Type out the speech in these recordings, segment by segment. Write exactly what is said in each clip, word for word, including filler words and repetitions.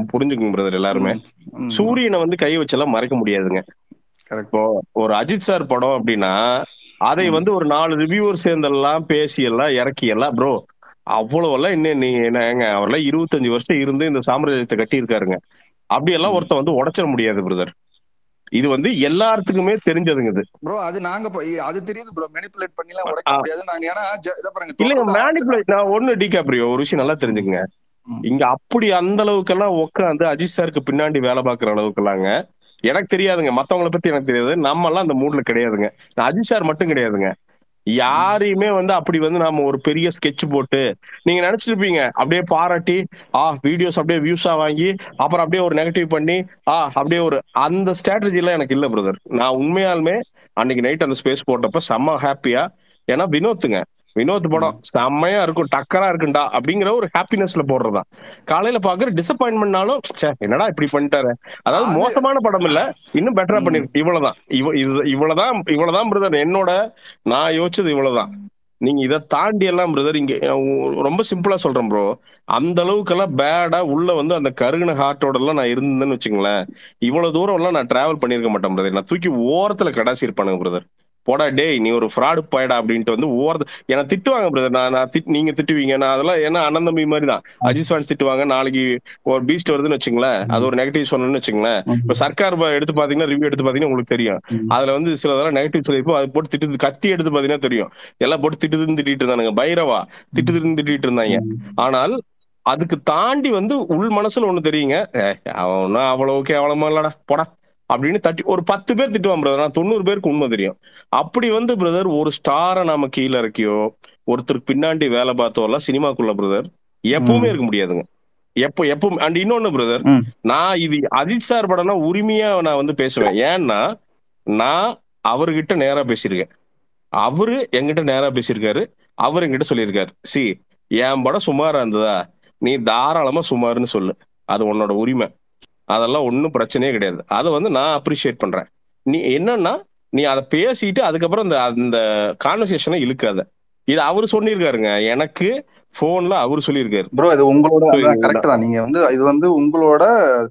புரிஞ்சுக்குங்க பிரதர் எல்லாருமே. சூரியனை வந்து கை வச்செல்லாம் மறைக்க முடியாதுங்க. இப்போ ஒரு அஜித் சார் படம் அப்படின்னா அதை வந்து ஒரு நாலு ரிவ்யூவர் சேர்ந்தெல்லாம் பேசி எல்லாம் இறக்கி எல்லாம் ப்ரோ அவ்வளவு எல்லாம் இன்னும் நீ என்னங்க அவர்லாம் இருபத்தஞ்சு வருஷம் இருந்து இந்த சாம்ராஜ்யத்தை கட்டி இருக்காருங்க. அப்படி எல்லாம் ஒருத்த வந்து உடைச்சிட முடியாது பிரதர். இது வந்து எல்லாத்துக்குமே தெரிஞ்சதுங்க இது. ப்ரோ அது நாங்க அது தெரியுது ப்ரோ, மேனிபுலேட் பண்ணி எல்லாம் உடைக்க முடியாது நாங்க. ஏன்னா இத பாருங்க, இல்லங்க மேனிபுலேட் நான் ஒண்ணு டிகாப்ரியோ ஒரு விஷயம் நல்லா தெரிஞ்சுக்கங்க. இங்க அப்படி அந்த அளவுக்கு எல்லாம் உட்காந்து அஜித் சாருக்கு பின்னாடி வேலை பார்க்குற அளவுக்கு எல்லாங்க எனக்கு தெரியாதுங்க. மத்தவங்கள பத்தி எனக்கு தெரியாது. நம்ம எல்லாம் அந்த மூட்ல கிடையாதுங்க. அஜித் சார் மட்டும் கிடையாதுங்க. யாரையுமே வந்து அப்படி வந்து நாம ஒரு பெரிய ஸ்கெட்ச் போட்டு நீங்க நினைச்சிருப்பீங்க அப்படியே பாராட்டி ஆ வீடியோஸ் அப்படியே வியூஸா வாங்கி அப்புறம் அப்படியே ஒரு நெகட்டிவ் பண்ணி ஆ அப்படியே ஒரு அந்த ஸ்ட்ராட்டஜி எல்லாம் எனக்கு இல்ல பிரதர். நான் உண்மையாலுமே அன்னைக்கு நைட் அந்த ஸ்பேஸ் போட்டப்ப செம்ம ஹாப்பியா. ஏன்னா வினோத்துங்க வினோத் படம் செம்மையா இருக்கும், டக்கரா இருக்குண்டா அப்படிங்கிற ஒரு ஹாப்பினஸ்ல போடுறதுதான். காலையில பாக்குற டிசப்பாயின்மெண்ட்னாலும் என்னடா இப்படி பண்ணிட்டாரு. அதாவது மோசமான படம் இல்ல, இன்னும் பெட்டரா பண்ணிருக்கு. இவ்வளவுதான் இவ இது இவ்வளவுதான் இவ்வளவுதான் பிரதர். என்னோட நான் யோசிச்சது இவ்வளவுதான். நீங்க இதை தாண்டி எல்லாம் பிரதர் இங்க ரொம்ப சிம்பிளா சொல்றேன் ப்ரோ. அந்த அளவுக்கு எல்லாம் பேடா உள்ள வந்து அந்த கருகின ஹார்ட்டோட எல்லாம் நான் இருந்தேன்னு வச்சுங்களேன், இவ்வளவு தூரம் எல்லாம் நான் டிராவல் பண்ணிருக்க மாட்டேன் பிரதர். நான் தூக்கி ஓரத்துல கடாசி இருப்பானுங்க பிரதர். போடா டேய் நீ ஒரு ஃப்ராடு பாயடா அப்படின்ட்டு வந்து ஓரத்து என்ன திட்டுவாங்க பிரதர். நான் நான் நீங்க திட்டுவீங்க, நான் அதெல்லாம் ஏன்னா அண்ணன் தம்பி மாதிரி தான். அஜித் ஃபேன்ஸ் திட்டுவாங்க. நாளைக்கு ஒரு பீஸ்ட் வருதுன்னு வச்சுங்களேன், அது ஒரு நெகட்டிவ் சொன்னேன்னு வச்சுங்களேன். இப்ப சர்க்கார் எடுத்து பாத்தீங்கன்னா ரிவ்யூ எடுத்து பாத்தீங்கன்னா உங்களுக்கு தெரியும். அதுல வந்து சில இதெல்லாம் நெகட்டிவ் சொல்லிப்போ அது போட்டு திட்டு கத்தி எடுத்து பாத்தீங்கன்னா தெரியும். எல்லாம் போட்டு திட்டுதுன்னு திட்டிட்டு இருந்தானுங்க. பைரவா திட்டுதுன்னு திட்டிட்டு இருந்தாங்க. ஆனால் அதுக்கு தாண்டி வந்து உள் மனசுல ஒண்ணு தெரியுங்க, அவனா அவ்வளவு கேவலமா இல்லடா போடா அப்படின்னு தட்டி ஒரு பத்து பேர் திட்டுவான் பிரதர். நான் தொண்ணூறு பேருக்கு உண்மை தெரியும். அப்படி வந்து பிரதர் ஒரு ஸ்டாரை நாம கீழே இறக்கியோ ஒருத்தருக்கு பின்னாடி வேலை பார்த்தோ எல்லாம் சினிமாக்குள்ள பிரதர் எப்பவுமே இருக்க முடியாதுங்க. எப்போ எப்போ அண்ட் இன்னொன்னு பிரதர், நான் இது அஜித் சார் படம்னா உரிமையா நான் வந்து பேசுவேன். ஏன்னா நான் அவர்கிட்ட நேரா பேசியிருக்கேன், அவரு என்கிட்ட நேரா பேசியிருக்காரு, அவர் என்கிட்ட சொல்லியிருக்காரு, சி என் படம் சுமாரா இருந்ததா நீ தாராளமா சுமாருன்னு சொல்லு, அது உன்னோட உரிமை, அதெல்லாம் ஒன்றும் பிரச்சனையே கிடையாது. அதை வந்து நான் அப்ரிஷியேட் பண்றேன். நீ என்னன்னா நீ அதை பேசிட்டு அதுக்கப்புறம் அந்த அந்த கான்வர்சேஷனை இழுக்காத. இது அவரு சொல்லியிருக்காருங்க, எனக்கு போன்ல அவரு சொல்லியிருக்காரு ப்ரோ. இது உங்களோட கரெக்ட் தான். நீங்க வந்து இது வந்து உங்களோட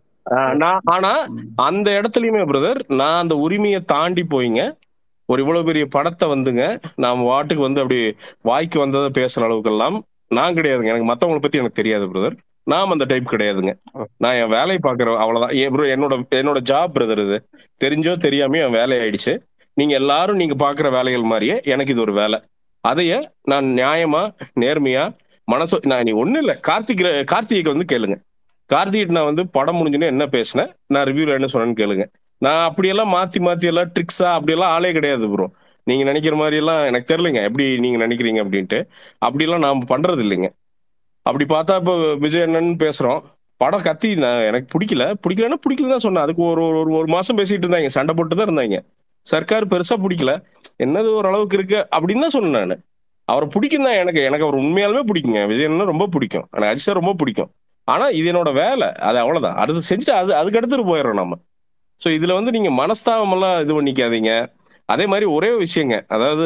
நான் ஆனா அந்த இடத்துலயுமே பிரதர் நான் அந்த உரிமையை தாண்டி போயிங்க ஒரு இவ்வளவு பெரிய படத்தை வந்துங்க நாம் வாட்டுக்கு வந்து அப்படி வாய்க்கு வந்ததை பேசுற அளவுக்கு எல்லாம் நான் கிடையாதுங்க. எனக்கு மத்தவங்களை பத்தி எனக்கு தெரியாது பிரதர். நாம் அந்த டைப் கிடையாதுங்க. நான் என் வேலையை பாக்குறேன் அவ்வளவுதான். ஏ ப்ரோ என்னோட என்னோட ஜாப் பிரதர். இது தெரிஞ்சோ தெரியாமையோ என் வேலை ஆயிடுச்சு. நீங்க எல்லாரும் நீங்க பாக்குற வேலைகள் மாதிரியே எனக்கு இது ஒரு வேலை. அதைய நான் நியாயமா நேர்மையா மனசு நான் நீ ஒண்ணு இல்ல கார்த்திக் கார்த்திகைக்கு வந்து கேளுங்க. கார்த்திக் நான் வந்து படம் முடிஞ்சுன்னு என்ன பேசினேன், நான் ரிவ்யூல என்ன சொன்னேன்னு கேளுங்க. நான் அப்படியெல்லாம் மாத்தி மாத்தி எல்லாம் ட்ரிக்ஸா அப்படியெல்லாம் ஆளே கிடையாது ப்ரோ. நீங்க நினைக்கிற மாதிரி எல்லாம் எனக்கு தெரியலைங்க எப்படி நீங்க நினைக்கிறீங்க அப்படின்ட்டு. அப்படியெல்லாம் நாம பண்றது இல்லைங்க. அப்படி பார்த்தா இப்போ விஜய் என்னன்னு பேசுறோம், படம் கத்தி நான் எனக்கு பிடிக்கல பிடிக்கலன்னா பிடிக்கல தான் சொன்னேன். அதுக்கு ஒரு ஒரு ஒரு மாசம் பேசிட்டு இருந்தாங்க, சண்டை போட்டு தான் இருந்தாங்க. சர்க்கார் பெருசா பிடிக்கல, என்னது ஒரு அளவுக்கு இருக்கு அப்படின்னு தான் சொன்னேன் நான். அவரை பிடிக்கும் தான் எனக்கு எனக்கு அவர் உண்மையாலுமே பிடிக்குங்க. விஜயன்னா ரொம்ப பிடிக்கும், எனக்கு அஜித் சார் ரொம்ப பிடிக்கும். ஆனா இது என்னோட வேலை, அது அவ்வளவுதான். அடுத்து செஞ்சுட்டு அது அதுக்கு அடுத்துட்டு போயிடுறோம் நம்ம. ஸோ இதுல வந்து நீங்க மனஸ்தாபம் எல்லாம் இது பண்ணிக்காதீங்க. அதே மாதிரி ஒரே விஷயங்க, அதாவது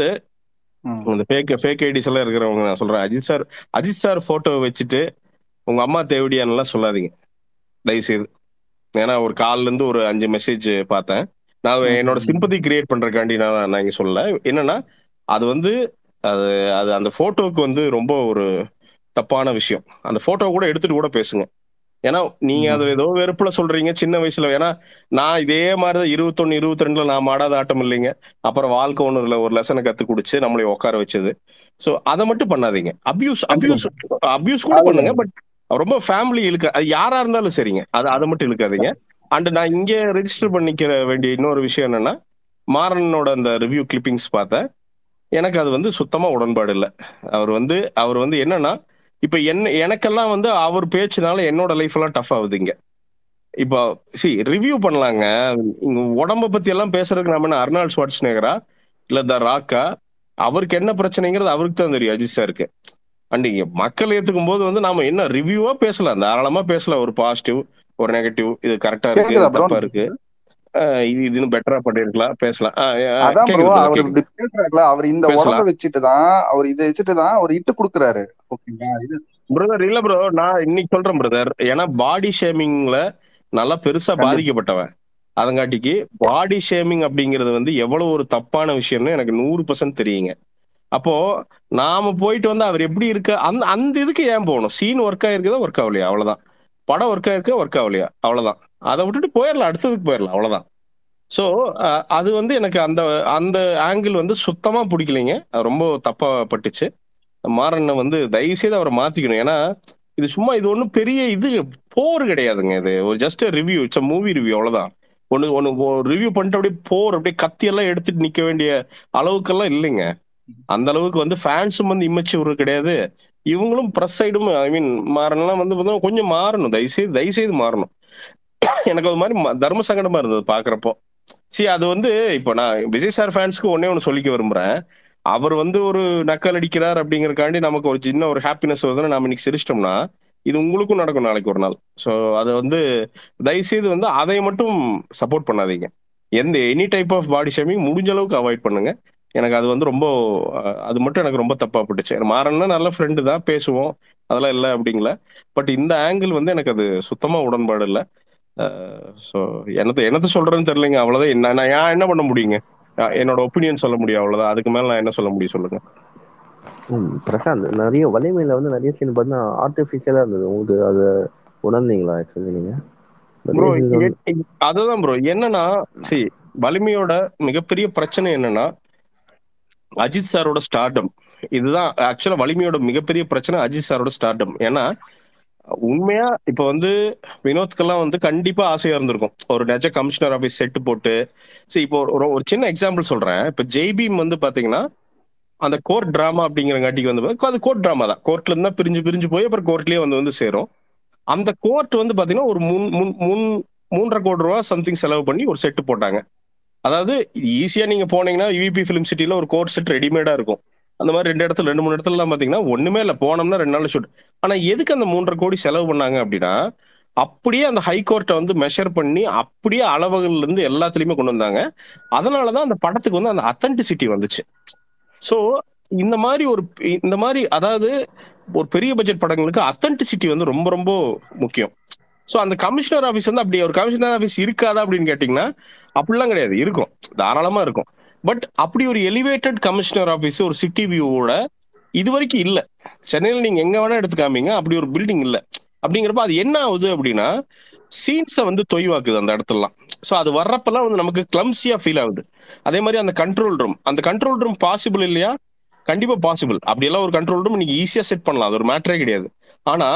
இந்த ஃபேக் ஃபேக் ஐடிஸ் எல்லாம் இருக்கிறவங்க நான் சொல்றேன், Ajith sir Ajith sir photo வச்சுட்டு உங்க அம்மா தேவடியான்லாம் சொல்லாதீங்க தயவு செய்து. ஏன்னா ஒரு கால்ல இருந்து ஒரு அஞ்சு மெசேஜ் பார்த்தேன். நான் என்னோட சிம்பதி கிரியேட் பண்றதுக்காண்டி நான் நான் இங்க சொல்லல. என்னன்னா அது வந்து அது அது அந்த போட்டோவுக்கு வந்து ரொம்ப ஒரு தப்பான விஷயம். அந்த போட்டோ கூட எடுத்துட்டு கூட பேசுங்க. ஏன்னா நீங்க அது ஏதோ வெறுப்புல சொல்றீங்க சின்ன வயசுல. ஏன்னா நான் இதே மாதிரிதான் இருபத்தொன்னு இருபத்தி ரெண்டுல நான் ஆடாத ஆட்டம் இல்லைங்க. அப்புறம் வாழ்க்கை ஒண்ணுல ஒரு லெசனை கத்து குடிச்சு நம்மளை உட்கார வச்சது. சோ அதை மட்டும் பண்ணாதீங்க. அபியூஸ் அபியூஸ் அபியூஸ் கூட பண்ணுங்க, பட் ரொம்ப ஃபேமிலி இழுக்க அது யாரா இருந்தாலும் சரிங்க, அது அதை மட்டும் இழுக்காதீங்க. அண்ட் நான் இங்க ரெஜிஸ்டர் பண்ணிக்க வேண்டிய இன்னொரு விஷயம் என்னன்னா, மாறனோட அந்த ரிவ்யூ கிளிப்பிங்ஸ் பார்த்தேன். எனக்கு அது வந்து சுத்தமா உடன்பாடு இல்லை. அவர் வந்து அவர் வந்து என்னன்னா இப்ப என்ன எனக்கெல்லாம் வந்து அவர் பேச்சுனால என்னோட லைஃப் எல்லாம் டஃப் ஆகுதுங்க. இப்போ சி ரிவ்யூ பண்ணலாங்க, உடம்ப பத்தி எல்லாம் பேசுறதுக்கு நம்ம என்ன அர்னால்ட் ஸ்வார்ட்ஸ்நேகரா இல்ல த ராக்கா? அவருக்கு என்ன பிரச்சனைங்கிறது அவருக்கு தான் தெரியும், அஜித் சாருக்கு. அண்ட் இங்க மக்கள் ஏத்துக்கும் போது வந்து நாம என்ன ரிவ்யூவா பேசலாம், தாராளமா பேசலாம். ஒரு பாசிட்டிவ் ஒரு நெகட்டிவ், இது கரெக்டா இருக்கு இது தப்பா இருக்கு, இது இதுன்னு பெட்டரா பண்ணிருக்கலாம் பேசலாம். அதான் ப்ரோ அவர் அவர் இந்த உடம்ப வச்சுட்டு தான் அவர் இதை வச்சுட்டு தான் அவர் இட்டு கொடுக்குறாரு. ஓகேங்களா? இது பிரதர் இல்ல ப்ரோ, நான் இன்னைக்கு சொல்றேன் பிரதர். ஏன்னா பாடி ஷேமிங்ல நல்லா பெருசா கண்டிப்பா. பாதிக்கப்பட்டவன். அதங்காட்டிக்கு பாடி ஷேமிங் அப்படிங்கிறது வந்து எவ்வளவு ஒரு தப்பான விஷயம்னு எனக்கு நூறு பர்சன்ட் தெரியுங்க. அப்போ நாம போயிட்டு வந்து அவர் எப்படி இருக்க அந்த அந்த இதுக்கு ஏன் போகணும்? சீன் ஒர்க் ஆயிருக்குதா, ஒர்க் ஆகலையா? அவ்வளவுதான். படம் ஒர்க் ஆயிருக்கா, ஒர்க் ஆகலையா? அவ்வளவுதான். அத விட்டுட்டு போயிரலாம். அடுத்ததுக்கு போயிரலாம். அவ்வளவுதான். சோ அ அது வந்து எனக்கு அந்த அந்த ஆங்கிள் வந்து சுத்தமா புடிக்கலைங்க. அது ரொம்ப தப்பா பட்டுச்சு. மாறன வந்து தயவு செய்து அவர மாத்திக்கணும். ஏன்னா, இது சும்மா இது ஒண்ணும் பெரிய இது போர் கிடையாதுங்க இது. ஒரு just a review. It's a movie review அவ்வளவுதான். ஒண்ணு ஒண்ணு ரிவ்யூ பண்ணிட்டு அப்படியே போர் அப்படியே கத்தி எல்லாம் எடுத்துட்டு நிக்க வேண்டிய அளவுக்கெல்லாம் இல்லைங்க. அந்த அளவுக்கு வந்து ஃபேன்ஸும் வந்து இம்மெச்சூர் கிடையாது. இவங்களும் பிரஸ் சைடும் ஐ மீன் மாறன்லாம் வந்து பார்த்தீங்கன்னா, கொஞ்சம் மாறணும். தயவுசெய்து தயவுசெய்து மாறணும். எனக்கு அது மாரி ம தர்ம சங்கடமா இருந்தது பார்க்கிறப்போ. சி அது வந்து இப்ப நான் விஜய் சார் ஃபேன்ஸ்க்கு ஒண்ணே ஒண்ணு சொல்லிக்க விரும்புறேன். அவர் வந்து ஒரு நக்கல் அடிக்கிறார் அப்படிங்கிறதுக்காண்டி நமக்கு ஒரு சின்ன ஒரு ஹாப்பினஸ் வருதுன்னு நாம இன்னைக்கு சிரிச்சிட்டோம்னா, இது உங்களுக்கும் நடக்கும் நாளைக்கு ஒரு நாள். ஸோ அத வந்து தயவுசெய்து வந்து அதை மட்டும் சப்போர்ட் பண்ணாதீங்க. எந்த any type of body shaming முடிஞ்ச அளவுக்கு அவாய்ட் பண்ணுங்க. எனக்கு அது வந்து ரொம்ப அ அது மட்டும் எனக்கு ரொம்ப தப்பா பட்டுச்சு. மாறன்னா நல்ல ஃப்ரெண்டு தான் பேசுவோம். அதெல்லாம் இல்ல அப்படிங்கல. பட் இந்த ஆங்கிள் வந்து எனக்கு அது சுத்தமா உடன்பாடு இல்ல. அ ஸோ என்னத்த என்னத்த சொல்றதுன்னு தெரியலங்க. அவ்வளவுதான். என்ன நான் நான் என்ன பண்ண முடியுங்க? அ என்னோட ஒப்பீனியன் சொல்ல முடியும் அவ்வளவுதான். அதுக்கு மேல நான் என்ன சொல்ல முடியும் சொல்லுங்க? ம். பிரசாந்த், நெறைய வலிமையில வந்து நெறைய சீன் பார்த்தீங்கன்னா, ஆர்டிஃபிஷியலா இருந்தது. உங்களுக்கு அத உணர்ந்தீங்களா ஆக்சுவலி நீங்க? ப்ரோ நெறைய சீன்ஸ் வந்து அதுதான் ப்ரோ. என்னன்னா, சி வலிமையோட மிகப்பெரிய பிரச்சனை என்னன்னா, அஜித் சாரோட ஸ்டார்டம். இதுதான் ஆக்சுவலா வலிமையோட மிகப்பெரிய பிரச்சனை அஜித் சாரோட ஸ்டார்டம். ஏன்னா, உண்மையா இப்ப வந்து வினோத்கெல்லாம் வந்து கண்டிப்பா ஆசையா இருந்திருக்கும். ஒரு நெஜ கமிஷனர் ஆஃபீஸ் செட் போட்டு சரி இப்போ ஒரு ஒரு சின்ன எக்ஸாம்பிள் சொல்றேன். இப்ப ஜெய்பீம் வந்து பாத்தீங்கன்னா, அந்த கோர்ட் டிராமா அப்படிங்கிறங்காட்டிக்கு வந்து பா- அது கோர்ட் டிராமா தான். கோர்ட்ல இருந்தா பிரிஞ்சு பிரிஞ்சு போய் அப்புறம் கோர்ட்லயே வந்து வந்து சேரும். அந்த கோர்ட் வந்து பாத்தீங்கன்னா ஒரு மூன் மூன் மூன் மூன்றரை கோடி ரூபா சம்திங் செலவு பண்ணி ஒரு செட் போட்டாங்க. அதாவது ஈஸியா நீங்க போனீங்கன்னா யூவிபி ஃபிலிம் சிட்டில ஒரு கோர்ட் செட் ரெடிமேடா இருக்கும். அந்த மாதிரி ரெண்டு இடத்துல ரெண்டு மூணு இடத்துலலாம் பாத்தீங்கன்னா ஒண்ணுமே இல்ல போனோம்னா ரெண்டு நாள் ஷூட். ஆனா எதுக்கு அந்த மூன்றரை கோடி செலவு பண்ணாங்க அப்படின்னா அப்படியே அந்த ஹை கோர்ட்டை வந்து மெஷர் பண்ணி அப்படியே அளவுகள்ல இருந்து எல்லாத்துலயுமே கொண்டு வந்தாங்க. அதனாலதான் அந்த படத்துக்கு வந்து அந்த அத்தன்டிசிட்டி வந்துச்சு. சோ இந்த மாதிரி ஒரு இந்த மாதிரி அதாவது ஒரு பெரிய பட்ஜெட் படங்களுக்கு அத்தன்டிசிட்டி வந்து ரொம்ப ரொம்ப முக்கியம். சோ அந்த கமிஷனர் ஆபீஸ் வந்து அப்படி ஒரு கமிஷனர் ஆபீஸ் இருக்காதா அப்படின்னு கேட்டீங்கன்னா அப்படிலாம் கிடையாது, இருக்கும், தாராளமா இருக்கும். பட் அப்படி ஒரு எலிவேட்டட் கமிஷனர் ஆபீஸ் ஒரு சிட்டி வியூவோட இது வரைக்கும் இல்ல. சென்னையில நீங்க எங்க வேணா எடுத்து காமிங்க, அப்படி ஒரு பில்டிங் இல்ல. அப்படிங்கிறப்ப அது என்ன ஆகுது அப்படின்னா சீன்ஸை வந்து தொய்வாக்குது அந்த இடத்துலலாம். ஸோ அது வர்றப்பெல்லாம் வந்து நமக்கு கிளம்சியா ஃபீல் ஆகுது. அதே மாதிரி அந்த கண்ட்ரோல் ரூம் அந்த கண்ட்ரோல் ரூம் பாசிபிள் இல்லையா? கண்டிப்பா பாசிபிள். அப்படியெல்லாம் ஒரு கண்ட்ரோல் ரூம் நீங்க ஈஸியா செட் பண்ணலாம். அது ஒரு மேட்டரே கிடையாது. ஆனா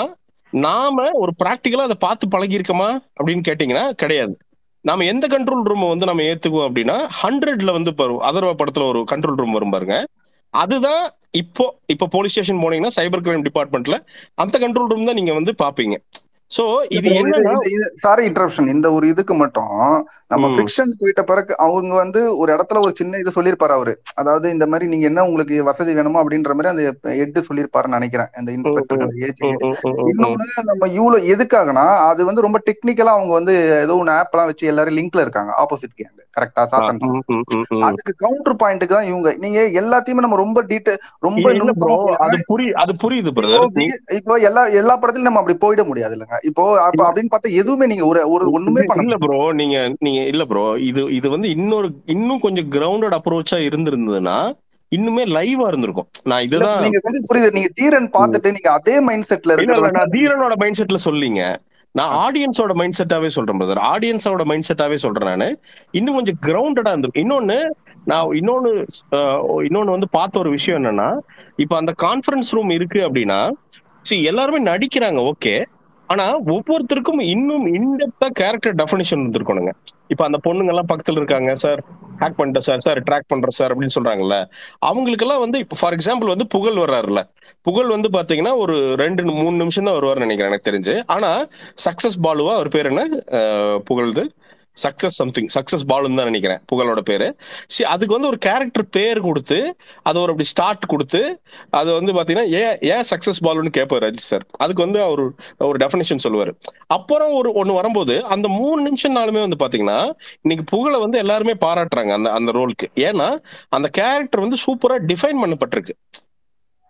நாம ஒரு பிராக்டிக்கலா அதை பார்த்து பழகி இருக்கோமா அப்படின்னு கேட்டீங்கன்னா கிடையாது. நாம எந்த கண்ட்ரோல் ரூம் வந்து நம்ம ஏத்துக்குவோம் அப்படின்னா ஹண்ட்ரட்ல வந்து இப்போ அதர்வா படத்துல ஒரு கண்ட்ரோல் ரூம் வரும் பாருங்க. அதுதான் இப்போ இப்போ போலீஸ் ஸ்டேஷன் போனீங்கன்னா சைபர் கிரைம் டிபார்ட்மெண்ட்ல அந்த கண்ட்ரோல் ரூம் தான் நீங்க வந்து பாப்பீங்க. சோ இல்ல இது bro, இது என்னன்னா இது இது சாரி இன்டரப்ஷன். இந்த ஒரு இதுக்கு மட்டும் நம்ம ம், ஃபிக்ஷன் போயிட்ட பிறகு அவங்க வந்து ஒரு இடத்துல ஒரு சின்ன இது சொல்லியிருப்பாரு அவரு. அதாவது இந்த மாதிரி நீங்க என்ன உங்களுக்கு வசதி வேணுமோ அப்படின்ற மாதிரி அந்த எட்டு சொல்லியிருப்பாருன்னு நினைக்கிறேன், அந்த ம், இன்ஸ்பெக்டருக்கு ம், அந்த ம், ஏஜென்ட். ம், ம், ம், ம். இன்னொன்னு நம்ம யூல எதுக்காகனா அது வந்து ரொம்ப டெக்னிக்கலா அவங்க வந்து ஏதோ ஒன்று ஆப் எல்லாம் வச்சு எல்லாரும் லிங்க்ல இருக்காங்க ஆப்போசிட் கேங். கரெக்டா ஆ, சாத்தான் சார்? ம், ம், ம், ம். அதுக்கு கவுண்டர் பாயிண்ட்டுக்கு தான் இவங்க. நீங்க எல்லாத்தையுமே நம்ம ரொம்ப டீட்டெயில் ரொம்ப இல்ல இல்ல ப்ரோ, நுணுக்கமா போனோம்னா அது புரி அது புரியுது இப்போ பிரதர். நீ வி- இப்போ எல்லா எல்லா படத்துலயும் நம்ம அப்படி போயிட முடியாது இல்லைங்க. இப்போ அப்ப இல்ல அப்படின்னு பார்த்தா எதுவுமே நீங்க ஒரு ஒரு ஒண்ணுமே இது பண்ண இல்ல முடியாது. ப்ரோ, நீங்க நீங்க இல்ல ப்ரோ, இது இது வந்து இன்னொரு இன்னும் கொஞ்சம் கிரவுண்டட் அப்ரோச்சா இருந்திருந்ததுன்னா இன்னுமே லைவா இருந்திருக்கும். நான் இல்ல இதுதான் நீங்க சொல்லி புரியுது. நீங்க தீரன் ம். பார்த்துட்டு நீங்க அதே மைண்ட் செட்ல இல்ல இல்ல இருக்கிறதுனால நான் நீங்க தீரனோட மைண்ட் செட்ல சொல்லீங்க. நான் okay. ஆடியன்ஸோட மைண்ட் செட்டாவே சொல்றேன் பிரதர். ஆடியன்ஸோட மைண்ட் செட்டாவே சொல்றேன் நானு. இன்னும் கொஞ்சம் கிரவுண்டடா இருந்திருக்கும். இன்னொன்னு நான் இன்னொன்னு அஹ், இன்னொன்னு வந்து பார்த்த ஒரு விஷயம் என்னன்னா இப்ப அந்த கான்ஃபரன்ஸ் ரூம் இருக்கு அப்படின்னா see எல்லாருமே நடிக்கிறாங்க ஓகே. ஆனா ஒவ்வொருத்தருக்கும் இன்னும் இன்டெப்தா கேரக்டர் டெஃபினிஷன் இருந்திருக்கணுங்க. இப்ப அந்த பொண்ணுங்க எல்லாம் பக்கத்துல இருக்காங்க சார், ஹேக் பண்ணிட்டேன் சார், சார் ட்ராக் பண்றேன் சார் அப்படின்னு சொல்றாங்கல்ல. அவங்களுக்கெல்லாம் வந்து இப்போ ஃபார் எக்ஸாம்பிள் வந்து புகழ் வர்றாருல. புகழ் வந்து பாத்தீங்கன்னா ஒரு ரெண்டு மூணு நிமிஷம் தான் வருவார்னு நினைக்கிறேன் எனக்கு தெரிஞ்சு. ஆனா சக்சஸ் பாலுவா அவர் பேர் என்ன? அஹ், புகழ்து சக்சஸ் சம்திங் சக்சஸ் பாலுன்னு தான் நினைக்கிறேன் புகழோட பேரு. சரி அதுக்கு வந்து ஒரு கேரக்டர் பேர் கொடுத்து அது ஒரு அப்படி ஸ்டார்ட் கொடுத்து அது வந்து பாத்தீங்கன்னா ஏன் ஏன் சக்சஸ் பாலுன்னு கேட்பாரு அஜித் சார். அதுக்கு வந்து அவர் ஒரு டெஃபினேஷன் சொல்லுவாரு. அப்புறம் ஒரு ஒண்ணு வரும்போது அந்த மூணு நிமிஷம் நாளுமே வந்து பாத்தீங்கன்னா இன்னைக்கு புகழை வந்து எல்லாருமே பாராட்டுறாங்க அந்த அந்த ரோலுக்கு. ஏன்னா அந்த கேரக்டர் வந்து சூப்பரா டிஃபைன் பண்ணப்பட்டிருக்கு.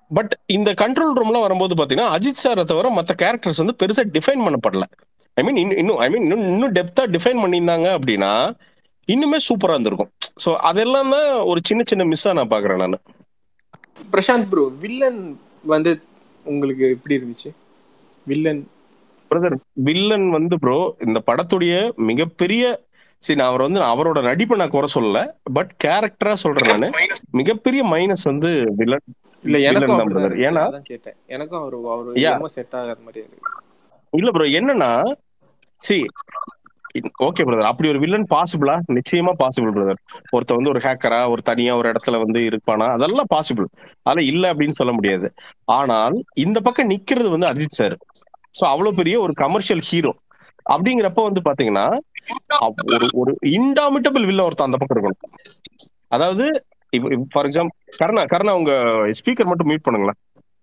பட் இந்த கண்ட்ரோல் ரூம்ல வரும்போது பாத்தீங்கன்னா அஜித் சாரை தவிர மற்ற கேரக்டர்ஸ் வந்து பெருசா டிஃபைன் பண்ணப்படல. ஐ மீன் இன்னும் ஐ மீன் இன்னும் இன்னும் டெப்தா டிஃபைன் பண்ணியிருந்தாங்க அப்படின்னா இன்னுமே சூப்பரா இருந்திருக்கும். ஸோ அதெல்லாம் தான் ஒரு சின்ன சின்ன மிஸ்ஸா நான் பாக்குறேன் நான். பிரசாந்த் ப்ரோ, வில்லன் வந்து உங்களுக்கு எப்படி இருந்துச்சு? வில்லன் பிரதர், வில்லன் வந்து ப்ரோ இந்த படத்துடைய மிகப்பெரிய, சரி நான் அவர் வந்து அவரோட நடிப்பை நான் குறை சொல்லல, பட் கேரக்டரா சொல்றேன் நானு, மிகப்பெரிய மைனஸ் வந்து வில்லன் இல்ல எனக்கும் வில்லன் தான் அப்படிதான் பிரதர். இருந்துச்சு. ஏன்னா அதான் கேட்டேன். எனக்கும் அவர் அவர் யா என்னமோ செட் ஆகாத மாதிரி இருக்கு. இல்ல ப்ரோ, என்னன்னா சி ஓகே பிரதர், அப்படி ஒரு வில்லன் பாசிபிளா? நிச்சயமா பாசிபிள் பிரதர். ஒருத்த வந்து ஒரு ஹேக்கரா ஒரு தனியா ஒரு இடத்துல வந்து இருப்பானா, அதெல்லாம் பாசிபிள், அதெல்லாம் இல்ல அப்படின்னு சொல்ல முடியாது. ஆனால் இந்த பக்கம் நிக்கிறது வந்து அஜித் சார். சோ அவ்வளவு பெரிய ஒரு கமர்ஷியல் ஹீரோ அப்படிங்கிறப்ப வந்து பாத்தீங்கன்னா அவ்- ஒரு ஒரு இன்டாமிட்டபிள் வில்ல ஒருத்தன் அந்த பக்கம் இருக்கணும். அதாவது ஃபார் எக்ஸாம்பிள் கருணா கருணா உங்க ஸ்பீக்கர் மட்டும் மியூட் பண்ணுங்களேன்.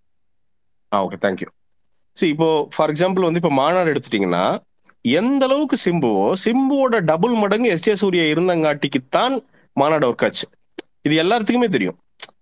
ஆ ஓகே, தேங்க்யூ. சரி, இப்போ ஃபார் எக்ஸாம்பிள் வந்து இப்போ மாநாடு எடுத்துட்டீங்கன்னா எந்த அளவுக்கு சிம்புவோ சிம்புவோட டபுள் மடங்கு எஸ் ஜே சூர்யா இருந்தங்காட்டிக்குத்தான் மாநாடு ஒர்க் ஆச்சு. இது எல்லாத்துக்குமே தெரியும்.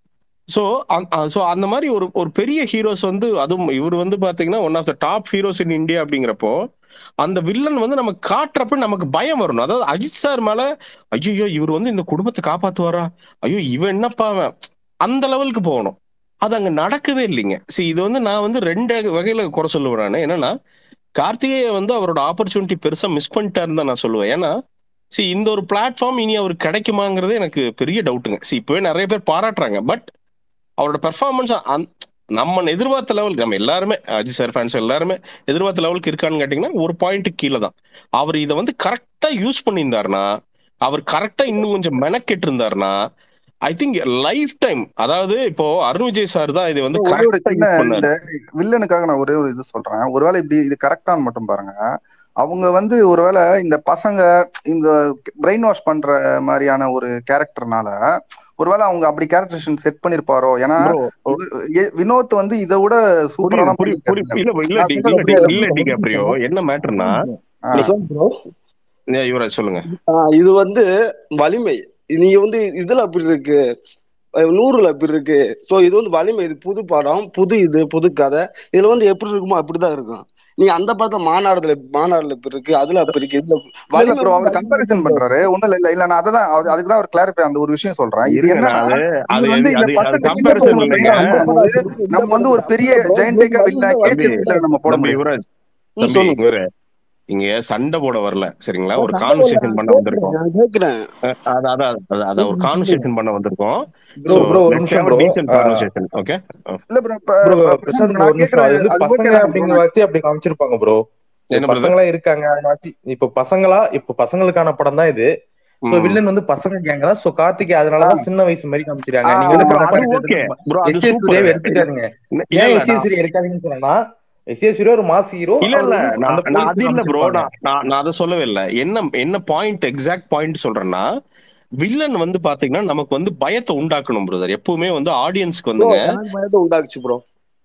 ஸோ ஸோ அந்த மாதிரி ஒரு ஒரு பெரிய ஹீரோஸ் வந்து, அதுவும் இவர் வந்து பாத்தீங்கன்னா one of the top heroes in India அப்படிங்கிறப்போ அந்த வில்லன் வந்து நமக்கு காட்டுறப்ப நமக்கு பயம் வரணும். அதாவது அஜித் சார் மேல ஐயோ இவர் வந்து இந்த குடும்பத்தை காப்பாத்துவாரா, ஐயோ இவன் என்னப்பா அவன், அந்த லெவலுக்கு போகணும். அது அங்க நடக்கவே இல்லைங்க. சரி, இது வந்து நான் வந்து ரெண்டு வகையில குறை சொல்லுவேன் நான். என்னன்னா கார்த்திகேய வந்து அவரோட ஆப்பர்ச்சுனிட்டி பெருசா மிஸ் பண்ணிட்டாருன்னு தான் நான் சொல்லுவேன். ஏன்னா சி இந்த ஒரு பிளாட்ஃபார்ம் இனி அவருக்கு கிடைக்குமாங்கிறது எனக்கு பெரிய டவுட்டுங்க. சி இப்பவே நிறைய பேர் பாராட்டுறாங்க, பட் அவரோட பெர்ஃபார்மன்ஸ் நம்ம எதிர்பார்த்த லெவலுக்கு, நம்ம எல்லாருமே அஜித் சார் ஃபேன்ஸ் எல்லாருமே எதிர்பார்த்த லெவலுக்கு இருக்கான்னு கேட்டீங்கன்னா ஒரு பாயிண்ட் கீழே தான். அவர் இதை வந்து கரெக்டா யூஸ் பண்ணியிருந்தாருன்னா, அவர் கரெக்டா இன்னும் கொஞ்சம் மெனக்கெட்டு இருந்தாருன்னா ஐ திங்க் லைஃப் டைம், அதாவது இப்போ அருண் விஜய் சார் தான் இதை வந்து ஒரே ஒரு கரெக்டா சின்ன யூஸ் இந்த பண்ணாரு. வில்லனுக்காக நான் ஒரே ஒரு இது சொல்றேன். ஒருவேளை இப்படி இது கரெக்டான்னு மட்டும் பாருங்க. அவங்க வந்து ஒருவேளை இந்த பசங்க இந்த பிரெயின் வாஷ் பண்ற மாதிரியான ஒரு கேரக்டர்னால ஒருவேளை அவங்க அப்படி கேரக்டரேஷன் செட் பண்ணிருப்பாரோ. ஏன்னா ப்ரோ இவ- எ- வினோத் வந்து இதை விட புரியுது சூப்பராலாம் புரியுது பண்ணிருக்காரு புரியுது. villain. இல்ல இல்ல நான் டி- சொல்றது இல்ல டி- புரியுதா? இல்ல டிகாப்ரியோ, என்ன மேட்டர்னா ஆ, ப்ரோ, யுவராஜ் சொல்லுங்க. இது வந்து வலிமை. நீங்க வந்து இதுல அப்படி இருக்கு, அஹ் நூறுல அப்படி இருக்கு. சோ இது வந்து வலிமை, இது புது படம், புது இது புது கதை. இதுல வந்து எப்படி இருக்குமோ அப்படிதான் இருக்கும். நீங்க அந்த படத்துல மாநாடுல மாநாடுல இப்படி இருக்கு, அதுல அப்படி இருக்கு, இதுல இல்ல இல்ல வலிமை ப்ரோ, வந்து அவர் வலிமை கம்பேரிசன் கிடையாது. பண்றாரு. ஒண்ணும் இல்ல இல்ல இல்ல நான் அதான் அது- அதுக்கு தான் அவர் கிளாரிஃபை அந்த ஒரு விஷயம் சொல்றேன். இது இருங்க, நான் என்னன்னா அது அது இவர் அது வந்து இந்த அது அது பசங்க சின்ன கம்பேரிசன் பசங்களை இல்லைங்க. பிரெயின் வாஷ் பண்ணும்போது இந்த நம்ம வந்து ஒரு படத்துல பெரிய அப்படிதான் bro. இது வந்து ஜெயண்டேக்கா வலிமை வில்ல தான் தம்பி கேஜிஎஃப் வில்ல நம்ம போட தம்பி முடியாது. யுவராஜ், ம், தம்பி சொல்லுங்க. இவரு இங்க சண்டை போட வரல சரிங்களா, நான் ஒரு சண்டை போடல, கான்வர்சேஷன் நான் பண்ண கேட்கிறேன், வந்திருக்கோம். நான் கேட்கிறேன். அஹ் அது அதான் அதான் அதான் ஒரு கான்வர்சேஷன் பண்ண வந்திருக்கோம். ப்ரோ ஸோ ப்ரோ ஒரு லெட்ஸ் நிமிஷம் have a bro. Decent conversation. Okay இல்ல bro, bro Prashanth Prashanth bro, bro ஒரு நான் நிமிஷம். அது கேக்குறது வந்து அது ஓகே பசங்க தானே ப்ரோ? அப்படிங்கிற வார்த்தையை அப்படி காமிச்சிருப்பாங்க ப்ரோ. இப்போ என்ன பிரதர்? பசங்களா இருக்காங்க, ஆச்சு இப்போ பசங்களா, இப்போ பசங்களுக்கான படம் தான் இது. சோ ம் வில்லன் வந்து பசங்க கேங்க தான். சோ கார்த்திகை ஆ, அதனாலதான் சின்ன வயசு மாதிரி காமிச்சிருக்காங்க. நீங்க இல்ல வந்து ப்ரோ, ஆ, அது கம்பேரிட்டிவ் ஓகே ப்ரோ, அது எஸ் ஏ சூப்பர். சூர்யாவை எடுத்துக்காதீங்க. இல்ல ஏன் இல்ல எஸ் ஏ நான் சூர்யா எடுக்காதீங்கன்னு சொன்னா, எஸ் ஏ சூர்யா ஒரு மாஸ் ஹீரோ. இல்ல அவர் இல்ல வந்து அந்த நான் நான் போலீஸ் அது இல்ல ப்ரோ, காமிச்சிருப்பாங்க. நான் நான் நான் அதை சொல்லவே இல்லை. என்ன என்ன பாயிண்ட், எக்ஸாக்ட் பாயிண்ட் சொல்றேன்னா, வில்லன் வந்து பாத்தீங்கன்னா நமக்கு வந்து பயத்தை உண்டாக்கணும் பிரதர். எப்பவுமே வந்து ஆடியன்ஸ்க்கு ப்ரோ வந்துங்க. எனக்கு பயத்தை உண்டாக்குச்சு ப்ரோ,